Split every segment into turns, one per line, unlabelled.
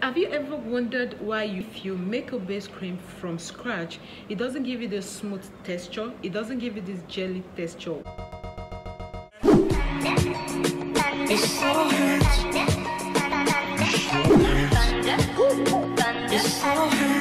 Have you ever wondered why if you make a base cream from scratch, it doesn't give you the smooth texture, it doesn't give you this jelly texture?
It's so hurt. It's so hurt.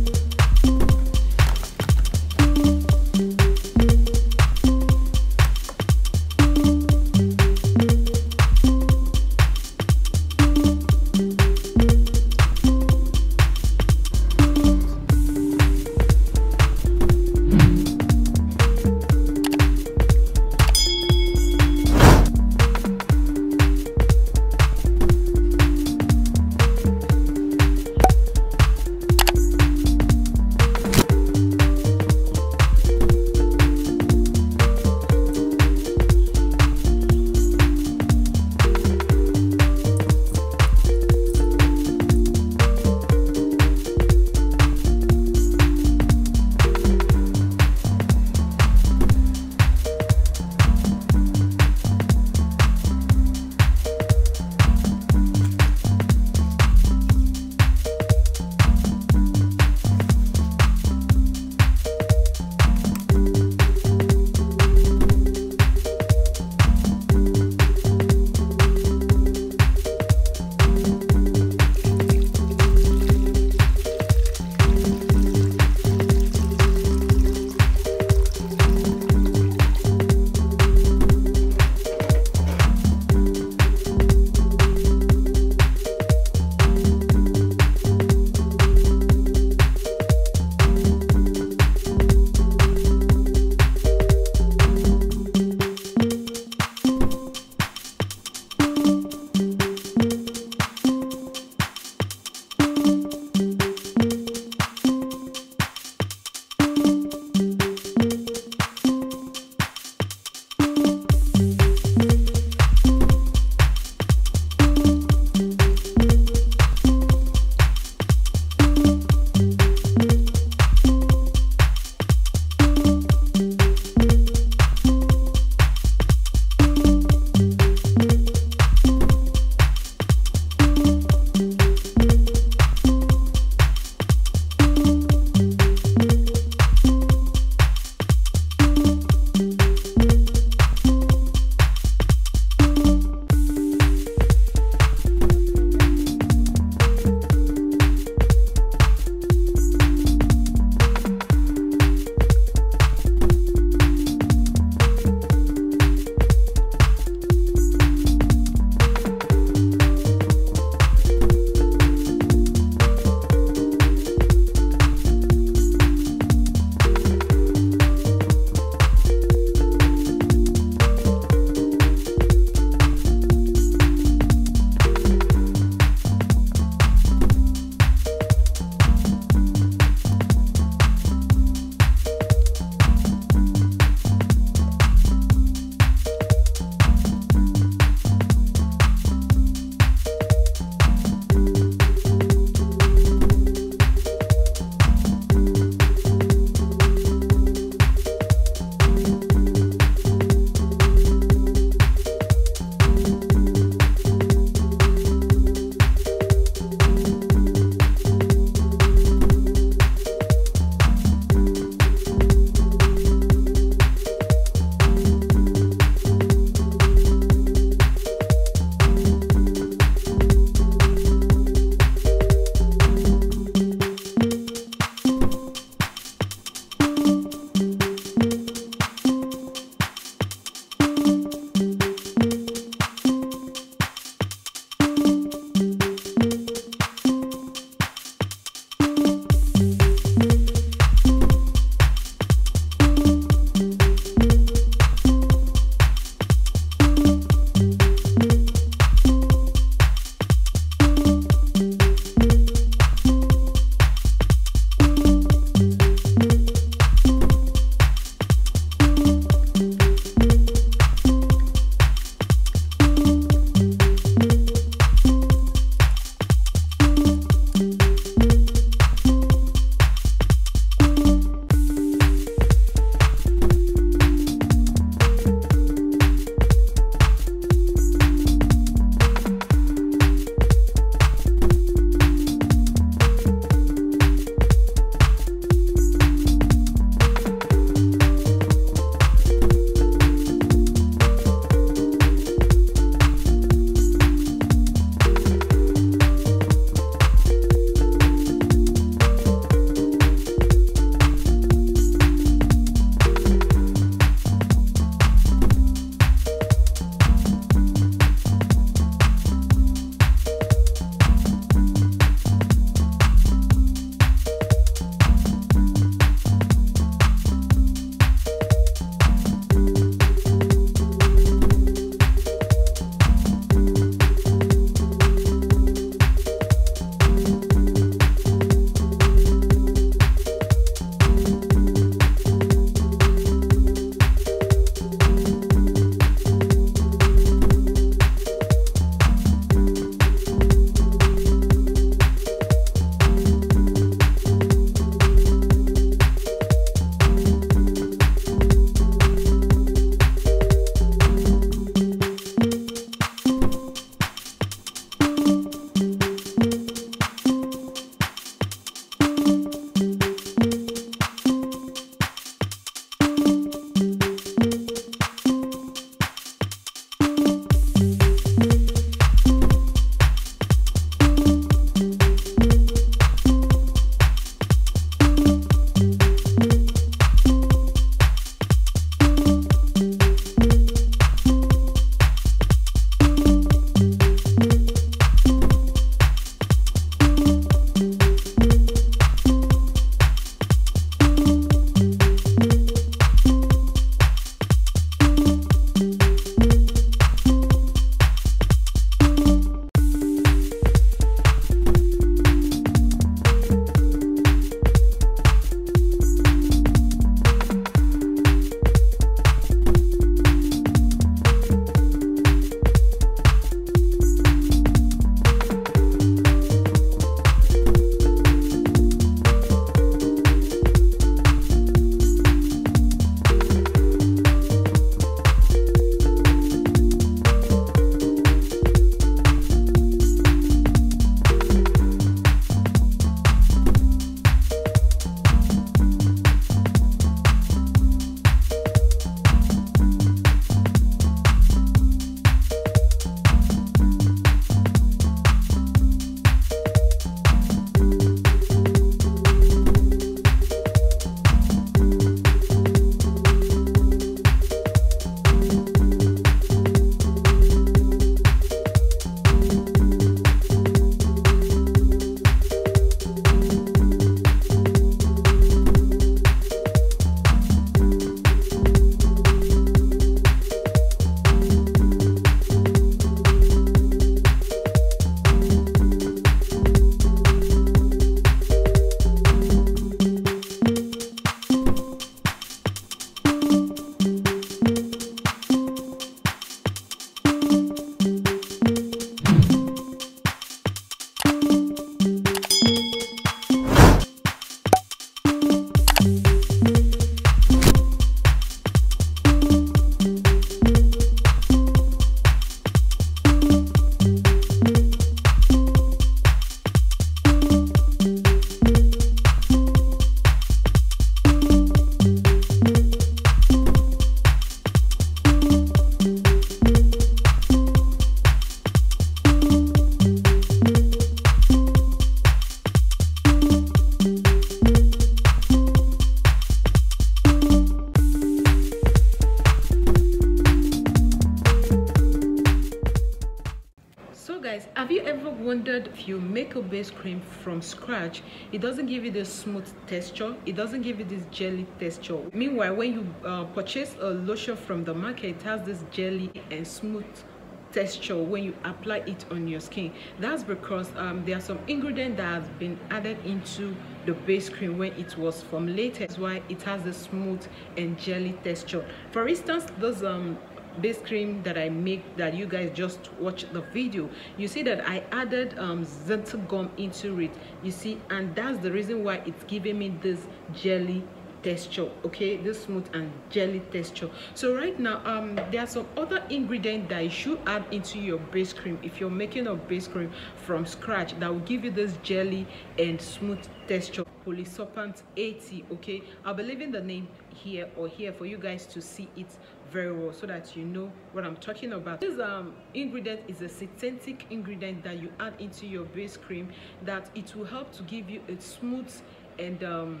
wondered, if you make a base cream from scratch, it doesn't give you this smooth texture, it doesn't give you this jelly texture. Meanwhile, when you purchase a lotion from the market, it has this jelly and smooth texture when you apply it on your skin. That's because there are some ingredients that have been added into the base cream when it was formulated. That's why it has a smooth and jelly texture. For instance, those base cream that I make, that you guys just watch the video, you see that I added xanthan gum into it, you see, and that's the reason why it's giving me this jelly texture, okay, this smooth and jelly texture. So right now there are some other ingredients that you should add into your base cream if you're making a base cream from scratch that will give you this jelly and smooth texture. Polysorpant 80, okay, I'll be leaving the name here or here for you guys to see it very well so that you know what I'm talking about. This ingredient is a synthetic ingredient that you add into your base cream that it will help to give you a smooth and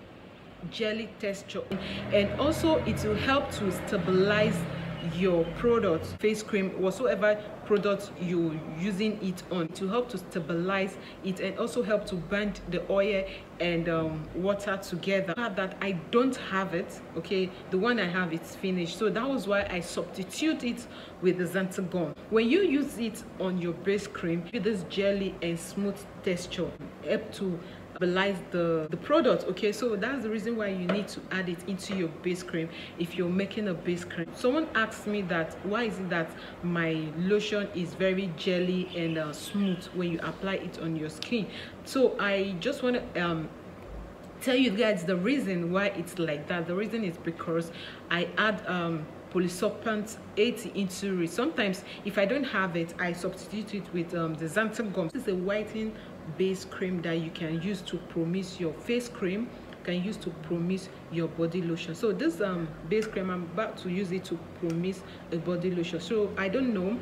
jelly texture, and also it will help to stabilize your product, face cream, whatsoever product you're using it on, to help to stabilize it and also help to bind the oil and water together. That I don't have it, okay, the one I have is finished, so that was why I substitute it with the xanthan gum. When you use it on your base cream, with this jelly and smooth texture, help to stabilize the product, okay. So that's the reason why you need to add it into your base cream if you're making a base cream. Someone asked me that why is it that my lotion is very jelly and smooth when you apply it on your skin. So I just want to tell you guys the reason why it's like that. The reason is because I add Polysorpant 80 into it. Sometimes if I don't have it, I substitute it with the xanthan gum. This is a whitening base cream that you can use to promise your face cream, can use to promise your body lotion. So this base cream, I'm about to use it to promise a body lotion. So I don't know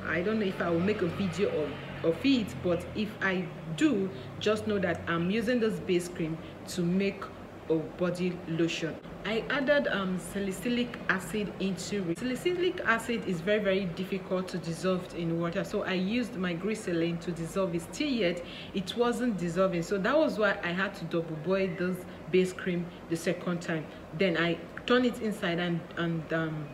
if I will make a video of it, but if I do, just know that I'm using this base cream to make a body lotion. I added salicylic acid into it. Salicylic acid is very difficult to dissolve in water, so I used my glycerin to dissolve it. Still yet it wasn't dissolving, so that was why I had to double boil this base cream the second time. Then I turn it inside and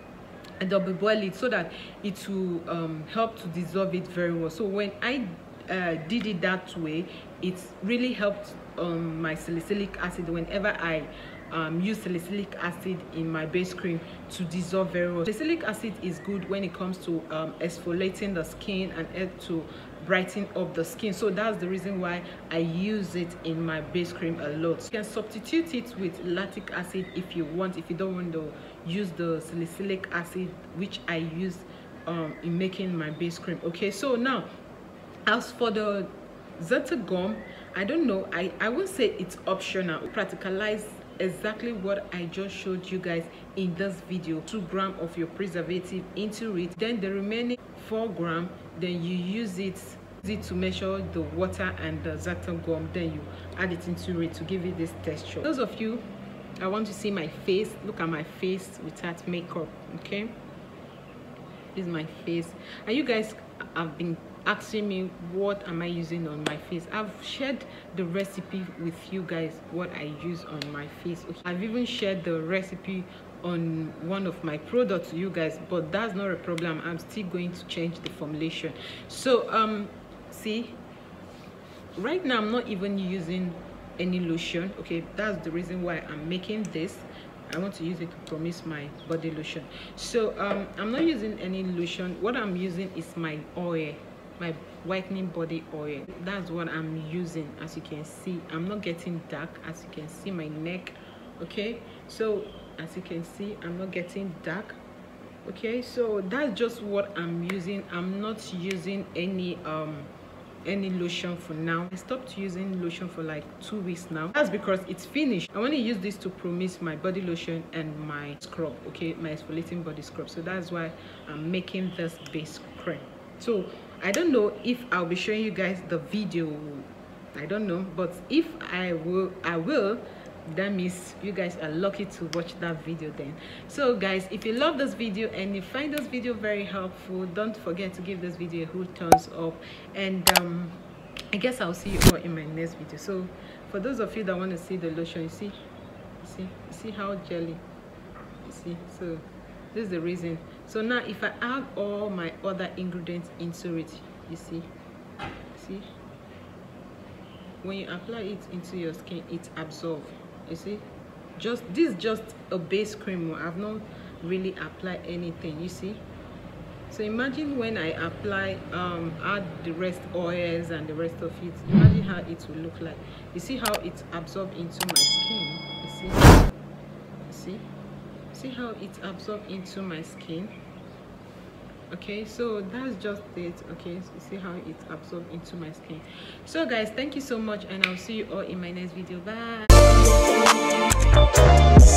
double boil it so that it will help to dissolve it very well. So when I did it that way, it really helped my salicylic acid whenever I use salicylic acid in my base cream to dissolve very well. Salicylic acid is good when it comes to exfoliating the skin and help to brighten up the skin. So that's the reason why I use it in my base cream a lot. You can substitute it with lactic acid if you want, if you don't want to use the salicylic acid which I use in making my base cream, okay. So now, as for the xanthan gum, I don't know, I will say it's optional. Practicalize exactly what I just showed you guys in this video. 2 grams of your preservative into it, then the remaining 4 grams, then you use it to measure the water and the xanthan gum, then you add it into it to give it this texture. Those of you, I want to see my face, look at my face without makeup, okay. This is my face, and you guys have been asking me what am I using on my face. I've shared the recipe with you guys, what I use on my face, okay. I've even shared the recipe on one of my products to you guys, but that's not a problem. I'm still going to change the formulation. So see, right now I'm not even using any lotion, okay. That's the reason why I'm making this. I want to use it to promise my body lotion. So I'm not using any lotion. What I'm using is my oil, my whitening body oil. That's what I'm using. As you can see, I'm not getting dark. As you can see, my neck, okay. So as you can see, I'm not getting dark, okay. So that's just what I'm using. I'm not using any lotion for now. I stopped using lotion for like 2 weeks now. That's because it's finished. I want to use this to promise my body lotion and my scrub, okay, my exfoliating body scrub. So that's why I'm making this base cream. So I don't know if I'll be showing you guys the video, I don't know, but if I will that means you guys are lucky to watch that video then. So guys, if you love this video and you find this video very helpful, don't forget to give this video a good thumbs up, and I guess I'll see you all in my next video. So for those of you that want to see the lotion, you see how jelly, you see, so this is the reason. So now if I add all my other ingredients into it, you see when you apply it into your skin, it absorbs. You see, this is just a base cream. I've not really applied anything, you see. So imagine when I apply add the rest oils and the rest of it, imagine how it will look like. You see how it absorbs into my skin. You see how it absorbs into my skin. Okay, so that's just it. Okay, so you see how it absorbs into my skin. So guys, thank you so much, and I'll see you all in my next video. Bye.